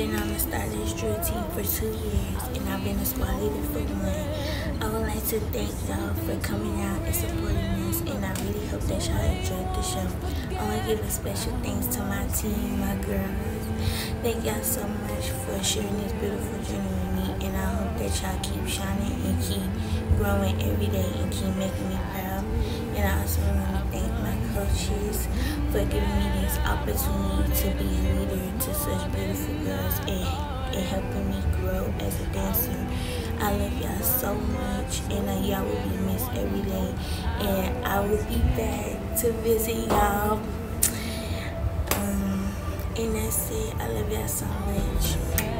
been on the Starlight Drill team for 2 years, and I've been a squad leader for 1. I would like to thank y'all for coming out and supporting us, and I really hope that y'all enjoyed the show. I want to give a special thanks to my team, my girls. Thank y'all so much for sharing this beautiful journey with me, and I hope that y'all keep shining and keep growing every day and keep making me proud. And I also want to thank my coaches for giving me this opportunity to be a leader to such beautiful girls and helping me grow as a dancer. I love y'all so much, and y'all will be missed every day. And I will be back to visit y'all. And that's it. I love y'all so much.